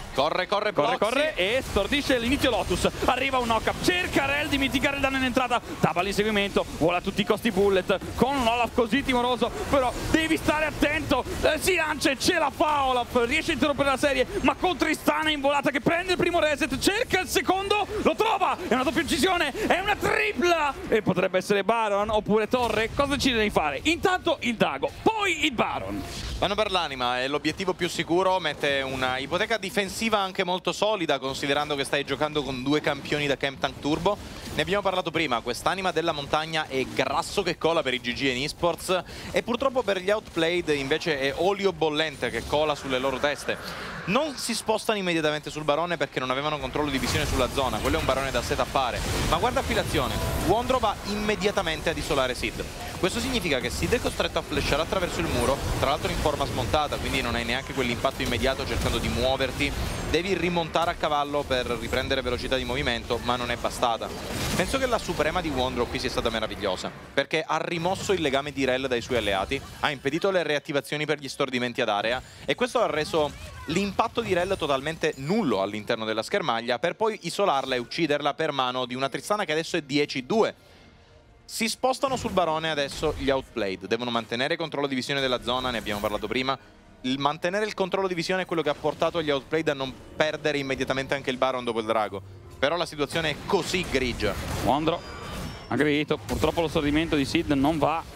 Corre e stordisce l'inizio Lotus. Arriva un knock-up, cerca Rel di mitigare il danno in entrata. Tapa l'inseguimento, vuole a tutti i costi Bullet con un Olaf così timoroso, però devi stare attento. Si lancia e ce la fa Olaf, riesce a interrompere la serie, ma con Tristana in volata che prende il primo reset, cerca il secondo, lo trova, è una doppia uccisione, è una tripla e potrebbe essere Baron oppure Torre. Cosa decide di fare? Intanto il Dago, poi il Baron. Vanno per l'anima, è l'obiettivo più sicuro, mette una ipoteca difensiva anche molto solida considerando che stai giocando con 2 campioni da Camp Tank Turbo. Ne abbiamo parlato prima, quest'anima della montagna è grasso che cola per i GG in esports e purtroppo per gli Outplayed invece è olio bollente che cola sulle loro teste. Non si spostano immediatamente sul barone perché non avevano controllo di visione sulla zona, quello è un barone da setappare. Ma guarda qui l'azione, Wondro va immediatamente ad isolare Sid. Questo significa che Sid è costretto a flashare attraverso il muro, tra l'altro in forma smontata, quindi non hai neanche quell'impatto immediato cercando di muoverti. Devi rimontare a cavallo per riprendere velocità di movimento, ma non è bastata. Penso che la suprema di Wondro qui sia stata meravigliosa, perché ha rimosso il legame di Rel dai suoi alleati, ha impedito le reattivazioni per gli stordimenti ad area e questo ha reso l'impatto di Rel totalmente nullo all'interno della schermaglia per poi isolarla e ucciderla per mano di una Tristana che adesso è 10-2. Si spostano sul barone adesso gli Outplayed, devono mantenere il controllo di visione della zona, ne abbiamo parlato prima. Mantenere il controllo di visione è quello che ha portato gli Outplayed a non perdere immediatamente anche il Baron dopo il drago. Però la situazione è così grigia. Wondro aggredito, purtroppo lo stordimento di Sid non va.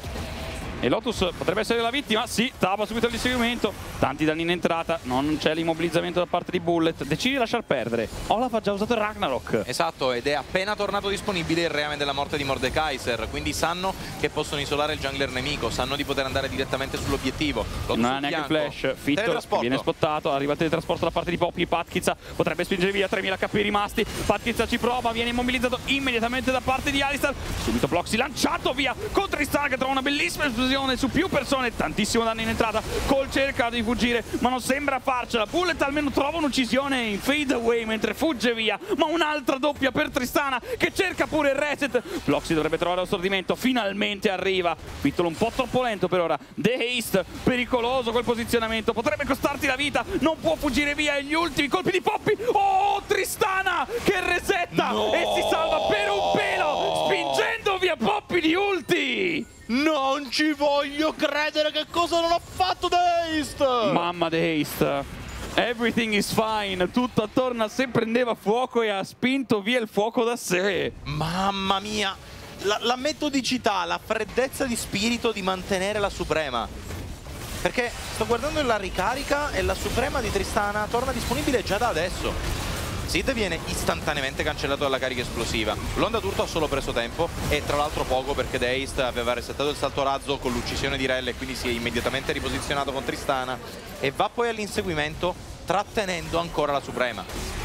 E Lotus potrebbe essere la vittima, sì, Tapa subito l'inseguimento, tanti danni in entrata, non c'è l'immobilizzamento da parte di Bullet, decide di lasciar perdere. Olaf ha già usato il Ragnarok. Esatto, ed è appena tornato disponibile il reame della morte di Mordekaiser, quindi sanno che possono isolare il jungler nemico, sanno di poter andare direttamente sull'obiettivo. Non ha neanche flash, Fittle viene spottato, arriva il teletrasporto da parte di Poppy, Patkiza potrebbe spingere via 3000 HP rimasti, Patkiza ci prova, viene immobilizzato immediatamente da parte di Alistar, subito Ploxy lanciato via con Tristana che trova una bellissima esplosione su più persone, tantissimo danno in entrata, Cole cerca di fuggire ma non sembra farcela, Bullet almeno trova un'uccisione in fade away mentre fugge via, ma un'altra doppia per Tristana che cerca pure il reset. Ploxy dovrebbe trovare lo stordimento, finalmente arriva, Fittle un po' troppo lento per ora, The Haste, pericoloso quel posizionamento, potrebbe costarti la vita, non può fuggire via, e gli ultimi colpi di Poppy, Tristana che resetta e si salva per un pelo spingendo via Poppy di ulti. Non ci voglio credere, che cosa non ha fatto The Haste! Mamma The Haste, everything is fine, tutto attorno a sé prendeva fuoco e ha spinto via il fuoco da sé. Mamma mia, la metodicità, la freddezza di spirito di mantenere la suprema. Perché sto guardando la ricarica e la suprema di Tristana torna disponibile già da adesso. Sid viene istantaneamente cancellato dalla carica esplosiva. L'onda d'urto ha solo preso tempo e tra l'altro poco perché The Haste aveva resettato il salto razzo con l'uccisione di Rel e quindi si è immediatamente riposizionato con Tristana e va poi all'inseguimento trattenendo ancora la suprema.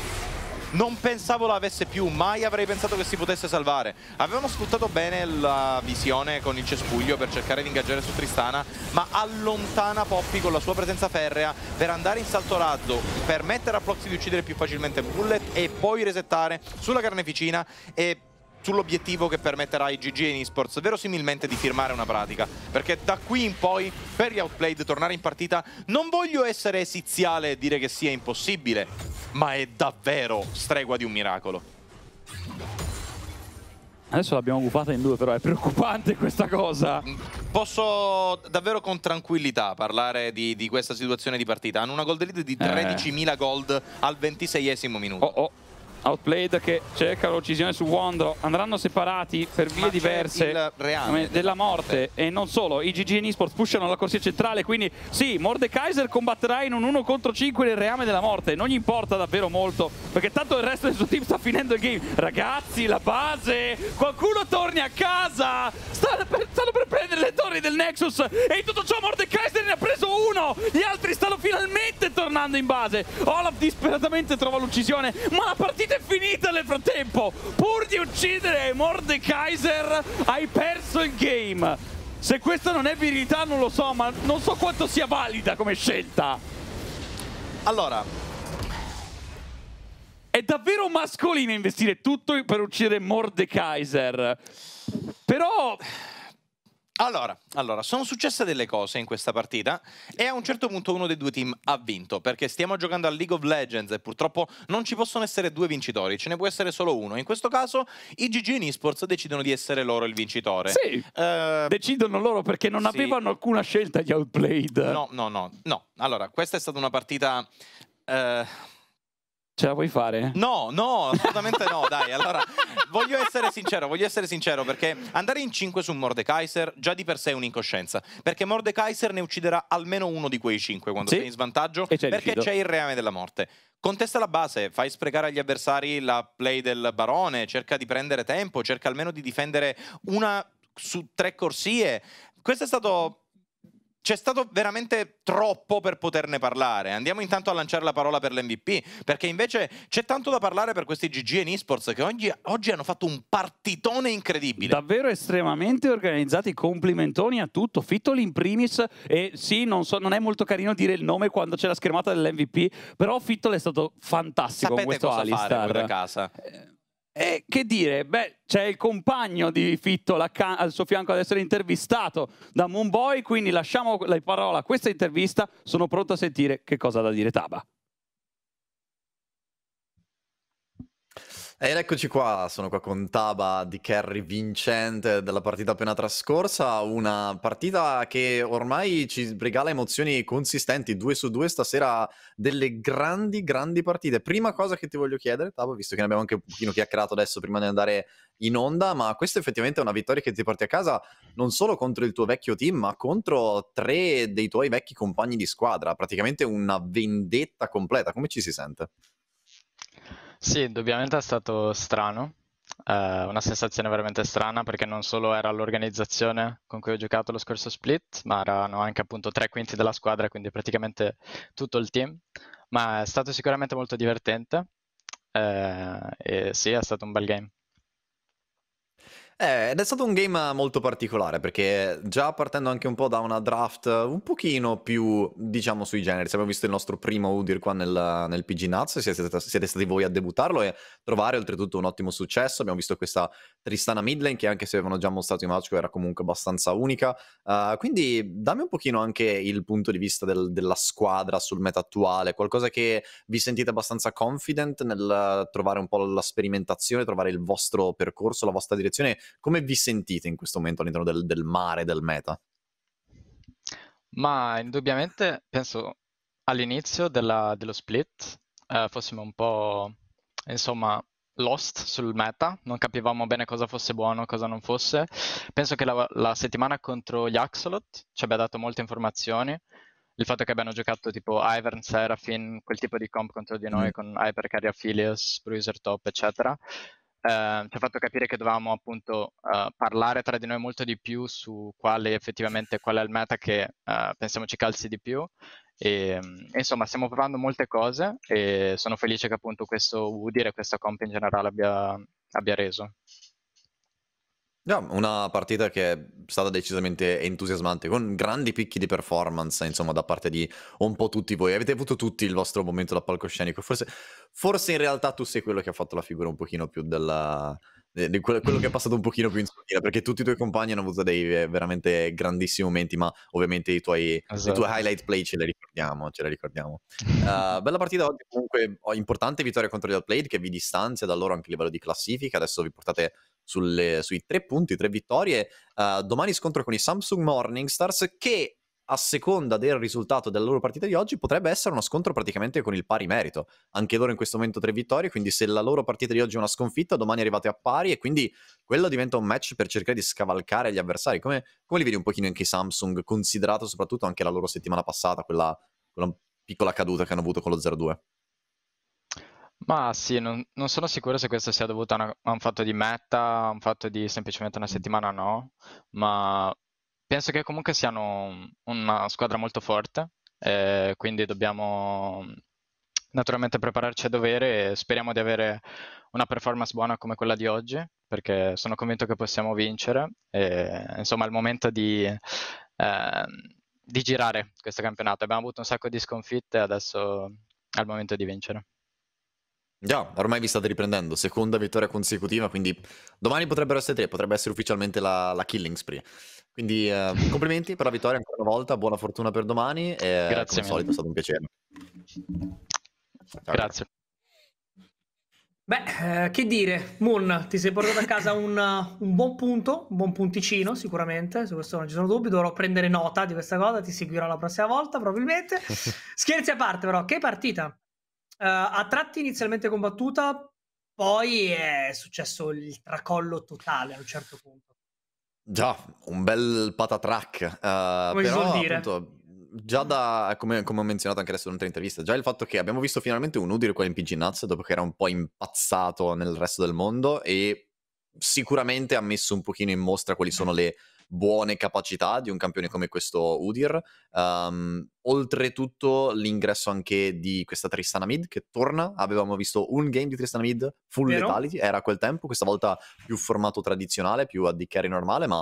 Non pensavo la avesse più, mai avrei pensato che si potesse salvare. Avevano sfruttato bene la visione con il cespuglio per cercare di ingaggiare su Tristana, ma allontana Poppy con la sua presenza ferrea per andare in salto razzo, permettere a Ploxy di uccidere più facilmente Bullet e poi resettare sulla carneficina e sull'obiettivo che permetterà ai GG in esports verosimilmente di firmare una pratica, perché da qui in poi per gli Outplayed tornare in partita non voglio essere esiziale e dire che sia impossibile, ma è davvero stregua di un miracolo. Adesso l'abbiamo buffata in 2, però è preoccupante questa cosa. Posso davvero con tranquillità parlare di questa situazione di partita. Hanno una gold lead di 13.000 gold al 26esimo minuto. Outplayed che cerca l'uccisione su Wondro, andranno separati per vie diverse della morte, e non solo. I GG Esports pushano la corsia centrale, quindi sì, Mordekaiser combatterà in un 1 contro 5 nel reame della morte, non gli importa davvero molto perché tanto il resto del suo team sta finendo il game. Ragazzi, la base, qualcuno torni a casa, stanno per prendere le torri del Nexus e in tutto ciò Mordekaiser ne ha preso uno, gli altri stanno finalmente tornando in base. Olaf disperatamente trova l'uccisione, ma la partita è finita nel frattempo. Pur di uccidere Mordekaiser hai perso il game. Se questa non è virilità non lo so, ma non so quanto sia valida come scelta. Allora, è davvero mascolino investire tutto per uccidere Mordekaiser. Però Allora, sono successe delle cose in questa partita e a un certo punto uno dei due team ha vinto, perché stiamo giocando a League of Legends e purtroppo non ci possono essere due vincitori, ce ne può essere solo uno. In questo caso i GG Esports decidono di essere loro il vincitore. Sì, decidono loro perché non avevano alcuna scelta gli Outplayed. No. Allora, questa è stata una partita... Ce la vuoi fare? No, assolutamente no, dai. Allora, voglio essere sincero, perché andare in 5 su Mordekaiser già di per sé è un'incoscienza, perché Mordekaiser ne ucciderà almeno uno di quei 5 quando sei in svantaggio, perché c'è il reame della morte. Contesta la base, fai sprecare agli avversari la play del barone, cerca di prendere tempo, cerca almeno di difendere una su 3 corsie. Questo è stato... C'è stato veramente troppo per poterne parlare. Andiamo intanto a lanciare la parola per l'MVP, perché invece c'è tanto da parlare per questi GG Esports che oggi hanno fatto un partitone incredibile. Davvero estremamente organizzati, complimentoni a tutto. Fittol in primis, e sì, non è molto carino dire il nome quando c'è la schermata dell'MVP, però Fittol è stato fantastico con questo Alistar. Sapete cosa fare da casa. Che dire, beh, c'è il compagno di Fittol al suo fianco ad essere intervistato da Moonboy, quindi lasciamo la parola a questa intervista, sono pronto a sentire che cosa ha da dire Taba. Ed eccoci qua, sono qua con Taba di carry vincente della partita appena trascorsa, una partita che ormai ci regala emozioni consistenti, 2 su 2 stasera, delle grandi partite. Prima cosa che ti voglio chiedere, Taba, visto che ne abbiamo anche un pochino chiacchierato adesso prima di andare in onda, ma questa effettivamente è una vittoria che ti porti a casa non solo contro il tuo vecchio team, ma contro 3 dei tuoi vecchi compagni di squadra, praticamente una vendetta completa. Come ci si sente? Sì, indubbiamente è stato strano, una sensazione veramente strana, perché non solo era l'organizzazione con cui ho giocato lo scorso split, ma erano anche appunto 3/5 della squadra, quindi praticamente tutto il team, ma è stato sicuramente molto divertente, e sì, è stato un bel game. Ed è stato un game molto particolare, perché già partendo anche un po' da una draft un pochino più, diciamo, sui generi. Abbiamo visto il nostro primo Udyr qua nel PG Nuts, siete stati voi a debuttarlo e trovare oltretutto un ottimo successo. Abbiamo visto questa Tristana midlane che, anche se avevano già mostrato in match, era comunque abbastanza unica. Quindi dammi un pochino anche il punto di vista della squadra sul meta attuale, qualcosa che vi sentite abbastanza confident nel trovare un po' la sperimentazione, trovare il vostro percorso, la vostra direzione. Come vi sentite in questo momento all'interno del mare del meta? Ma indubbiamente penso all'inizio dello split fossimo un po', insomma, lost sul meta, non capivamo bene cosa fosse buono, cosa non fosse. Penso che la settimana contro gli Axolot ci abbia dato molte informazioni. Il fatto che abbiano giocato tipo Ivern, Seraphine, quel tipo di comp contro di noi con Hypercarry Aphelios, Bruiser Top, eccetera, ci ha fatto capire che dovevamo appunto parlare tra di noi molto di più su qual è il meta che pensiamo ci calzi di più, e insomma stiamo provando molte cose e sono felice che appunto questo Udyr e questa comp in generale abbia reso. Una partita che è stata decisamente entusiasmante, con grandi picchi di performance, insomma, da parte di un po' tutti voi. Avete avuto tutti il vostro momento da palcoscenico. Forse in realtà tu sei quello che ha fatto la figura un pochino più di quello che è passato un pochino più in sordina, perché tutti i tuoi compagni hanno avuto dei veramente grandissimi momenti, ma ovviamente i tuoi highlight play ce le ricordiamo. Bella partita oggi, comunque importante vittoria contro gli Outplayed, che vi distanzia da loro anche a livello di classifica. Adesso vi portate sui 3 punti, 3 vittorie. Domani scontro con i Samsung Morning Stars, che a seconda del risultato della loro partita di oggi potrebbe essere uno scontro praticamente con il pari merito. Anche loro in questo momento 3 vittorie, quindi se la loro partita di oggi è una sconfitta, domani arrivate a pari e quindi quello diventa un match per cercare di scavalcare gli avversari. Come li vedi un pochino anche i Samsung, considerato soprattutto anche la loro settimana passata, quella piccola caduta che hanno avuto con lo 0-2? Ma sì, non sono sicuro se questo sia dovuto a un fatto di meta, a un fatto di semplicemente una settimana no, ma penso che comunque siano una squadra molto forte, quindi dobbiamo naturalmente prepararci a dovere e speriamo di avere una performance buona come quella di oggi, perché sono convinto che possiamo vincere e insomma è il momento di girare questo campionato. Abbiamo avuto un sacco di sconfitte, adesso è il momento di vincere. Già, ormai vi state riprendendo, seconda vittoria consecutiva, quindi domani potrebbero essere 3, potrebbe essere ufficialmente la killing spree. Quindi complimenti per la vittoria ancora una volta, buona fortuna per domani e Grazie come al solito è stato un piacere. Ciao, Grazie. Beh, che dire, Moon, ti sei portato a casa un buon punto, un buon punticino sicuramente, su questo non ci sono dubbi, dovrò prendere nota di questa cosa, ti seguirò la prossima volta probabilmente. Scherzi a parte però, che partita? A tratti inizialmente combattuta, poi è successo il tracollo totale a un certo punto. Già, un bel patatrack, Come si però suol dire. appunto già da, come ho menzionato anche adesso in un'intervista, già il fatto che abbiamo visto finalmente un Udyr qua in PG Nuts dopo che era un po' impazzato nel resto del mondo e sicuramente ha messo un pochino in mostra quali sono le buone capacità di un campione come questo Udyr. Oltretutto l'ingresso anche di questa Tristana Mid che torna, avevamo visto un game di Tristana Mid full Vero? letality, era a quel tempo, questa volta più formato tradizionale, più AD carry normale, ma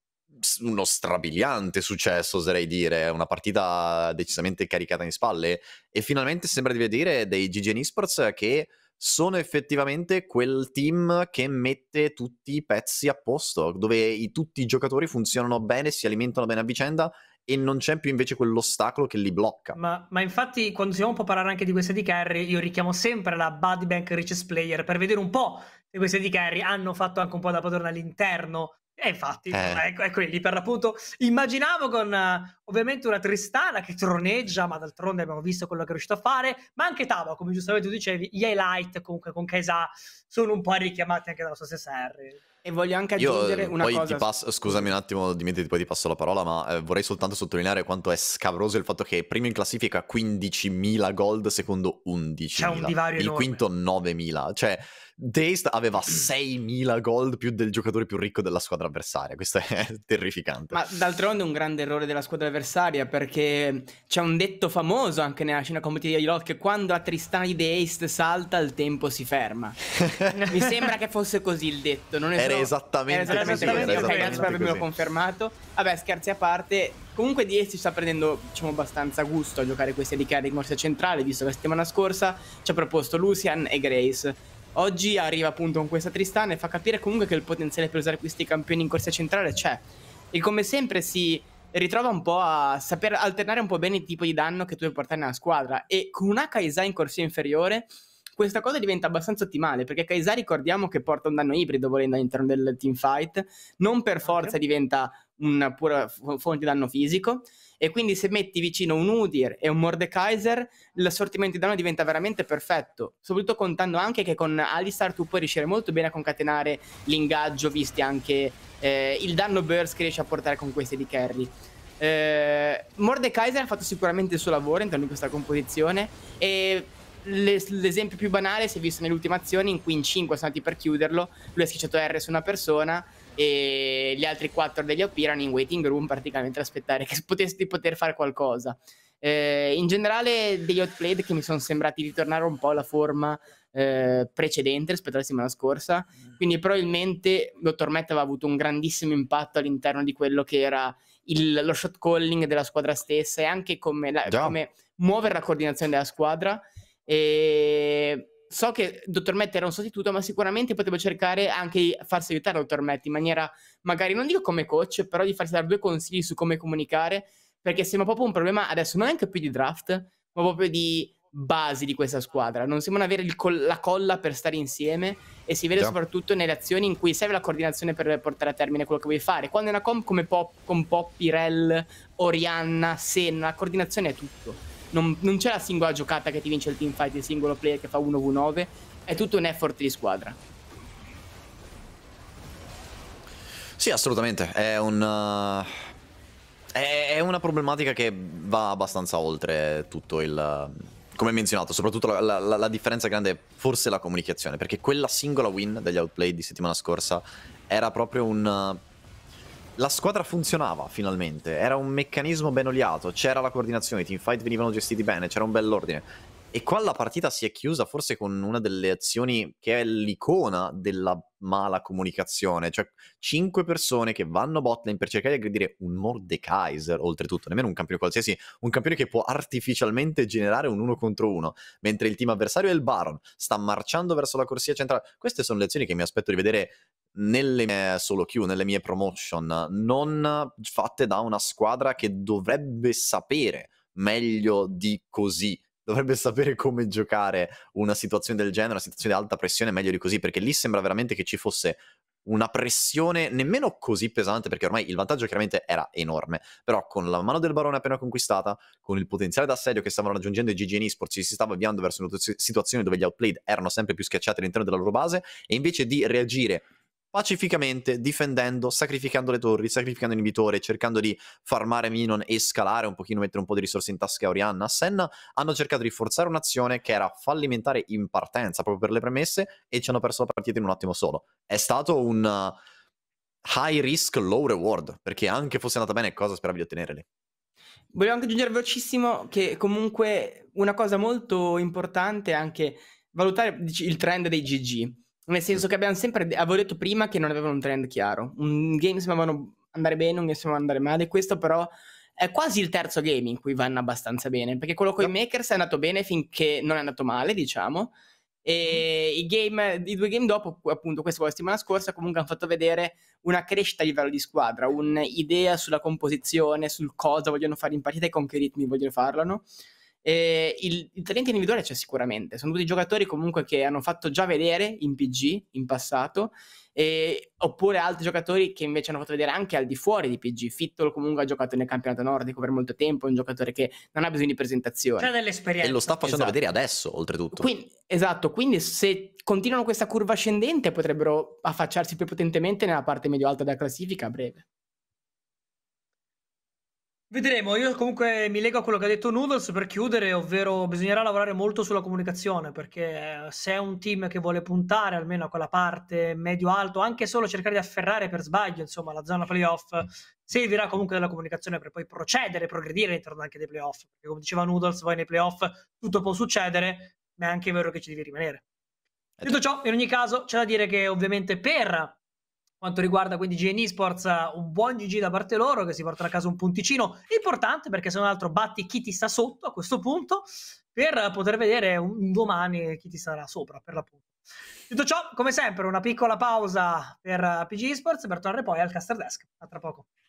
uno strabiliante successo, oserei dire, una partita decisamente caricata in spalle e finalmente sembra di vedere dei GGN Esports che sono effettivamente quel team che mette tutti i pezzi a posto, dove tutti i giocatori funzionano bene, si alimentano bene a vicenda e non c'è più invece quell'ostacolo che li blocca. Ma infatti quando si va un po' a parlare anche di queste AD carry, io richiamo sempre la Buddy Bank Richest Player per vedere un po' se queste AD carry hanno fatto anche un po' da padrone all'interno. E infatti, ecco lì per l'appunto. Immaginavo con ovviamente una Tristana che troneggia, ma d'altronde abbiamo visto quello che è riuscito a fare, ma anche Taba, come giustamente tu dicevi, gli highlight comunque con Kaisa sono un po' richiamati anche dalla sua stessa Harry. E voglio anche aggiungere una poi cosa. Scusami un attimo, poi ti passo la parola, ma vorrei soltanto sottolineare quanto è scabroso il fatto che primo in classifica 15.000 gold, secondo 11.000. C'è un divario il enorme. quinto 9.000. Cioè, Daste aveva 6.000 gold più del giocatore più ricco della squadra avversaria. Questo è terrificante. Ma d'altronde è un grande errore della squadra avversaria, perché c'è un detto famoso anche nella scena competitiva di LoL che quando la Tristana di Daste salta il tempo si ferma. Mi sembra che fosse così il detto. Non Era esattamente così. Grazie per avermelo confermato. Vabbè, scherzi a parte, comunque Daste si sta prendendo, diciamo, abbastanza gusto a giocare queste AD carry in corsia centrale, visto che la settimana scorsa ci ha proposto Lucian e Grace. Oggi arriva appunto con questa Tristana e fa capire comunque che il potenziale per usare questi campioni in corsia centrale c'è. E come sempre si ritrova un po' a saper alternare un po' bene il tipo di danno che tu puoi portare nella squadra. E con una Kaisa in corsia inferiore questa cosa diventa abbastanza ottimale, perché Kaisa ricordiamo che porta un danno ibrido volendo all'interno del teamfight, non per forza diventa una pura fonte di danno fisico, e quindi se metti vicino un Udyr e un Mordekaiser l'assortimento di danno diventa veramente perfetto, soprattutto contando anche che con Alistar tu puoi riuscire molto bene a concatenare l'ingaggio, visti anche il danno burst che riesci a portare con questi di carry. Mordekaiser ha fatto sicuramente il suo lavoro all'interno di questa composizione e l'esempio più banale si è visto nelle ultime azioni in cui in 5 sono andati per chiuderlo, lui ha schicciato R su una persona e gli altri 4 degli OP erano in waiting room praticamente ad aspettare che potessi di poter fare qualcosa. In generale degli outplayed che mi sono sembrati ritornare un po' alla forma precedente rispetto alla settimana scorsa, quindi probabilmente Dr. Matt aveva avuto un grandissimo impatto all'interno di quello che era lo shot calling della squadra stessa e anche come muovere la coordinazione della squadra. E so che Dr. Matt era un sostituto, ma sicuramente potevo cercare anche di farsi aiutare Dr. Matt in maniera, magari non dico come coach, però di farsi dare 2 consigli su come comunicare, perché sembra proprio un problema adesso non anche più di draft, ma proprio di basi di questa squadra, non sembrano avere la colla per stare insieme, e si vede soprattutto nelle azioni in cui serve la coordinazione per portare a termine quello che vuoi fare. Quando è una comp come con Poppy, Rell, Orianna, Senna, la coordinazione è tutto. Non c'è la singola giocata che ti vince il teamfight, il singolo player che fa 1v9, è tutto un effort di squadra. Sì, assolutamente, è una problematica che va abbastanza oltre tutto il... Come menzionato, soprattutto la differenza grande è forse la comunicazione, perché quella singola win degli Outplayed di settimana scorsa era proprio la squadra funzionava finalmente, era un meccanismo ben oliato, c'era la coordinazione, i teamfight venivano gestiti bene, c'era un bell'ordine. E qua la partita si è chiusa forse con una delle azioni che è l'icona della mala comunicazione, cioè 5 persone che vanno botlane per cercare di aggredire un Mordekaiser, oltretutto, nemmeno un campione qualsiasi, un campione che può artificialmente generare un 1 contro 1, mentre il team avversario è il Baron, sta marciando verso la corsia centrale. Queste sono le azioni che mi aspetto di vedere nelle mie solo queue, nelle mie promotion, non fatte da una squadra che dovrebbe sapere meglio di così, dovrebbe sapere come giocare una situazione del genere, una situazione di alta pressione meglio di così, perché lì sembra veramente che ci fosse una pressione nemmeno così pesante, perché ormai il vantaggio chiaramente era enorme, però con la mano del Barone appena conquistata, con il potenziale d'assedio che stavano raggiungendo i GGN Esports, si stava avviando verso una situazione dove gli Outplayed erano sempre più schiacciati all'interno della loro base, e invece di reagire pacificamente, difendendo, sacrificando le torri, sacrificando l'inibitore, cercando di farmare Minon e scalare un pochino, mettere un po' di risorse in tasca a Orianna, a Senna, hanno cercato di forzare un'azione che era fallimentare in partenza, proprio per le premesse, e ci hanno perso la partita in un attimo solo. È stato un high risk, low reward, perché anche fosse andata bene, cosa speravi di ottenere lì? Volevo anche aggiungere velocissimo che comunque una cosa molto importante è anche valutare il trend dei GG. Nel senso che avevo detto prima che non avevano un trend chiaro. Un game sembrava andare bene, un game sembrava andare male. Questo però è quasi il terzo game in cui vanno abbastanza bene, perché quello con i Makers è andato bene finché non è andato male, diciamo. E i 2 game dopo, appunto questa settimana scorsa, comunque hanno fatto vedere una crescita a livello di squadra, un'idea sulla composizione, sul cosa vogliono fare in partita e con che ritmi vogliono farlo. Il talento individuale c'è sicuramente, sono tutti giocatori comunque che hanno fatto già vedere in PG in passato, oppure altri giocatori che invece hanno fatto vedere anche al di fuori di PG. Fittol comunque ha giocato nel campionato nordico per molto tempo, è un giocatore che non ha bisogno di presentazione, c'è dell'esperienza, e lo sta facendo vedere adesso, oltretutto. Quindi se continuano questa curva ascendente potrebbero affacciarsi più potentemente nella parte medio-alta della classifica a breve. Vedremo. Io comunque mi lego a quello che ha detto Noodles per chiudere, ovvero bisognerà lavorare molto sulla comunicazione, perché se è un team che vuole puntare almeno a quella parte medio-alto, anche solo cercare di afferrare per sbaglio, insomma, la zona playoff, servirà comunque della comunicazione per poi procedere, progredire all'interno anche dei playoff, perché come diceva Noodles, vai nei playoff, tutto può succedere, ma è anche vero che ci devi rimanere. Detto ciò, in ogni caso c'è da dire che ovviamente per quanto riguarda quindi GN Esports, un buon GG da parte loro, che si portano a casa un punticino importante, perché se non altro batti chi ti sta sotto a questo punto, per poter vedere un domani chi ti sarà sopra, per l'appunto. Detto ciò, come sempre, una piccola pausa per PG Esports per tornare poi al Caster Desk. A tra poco.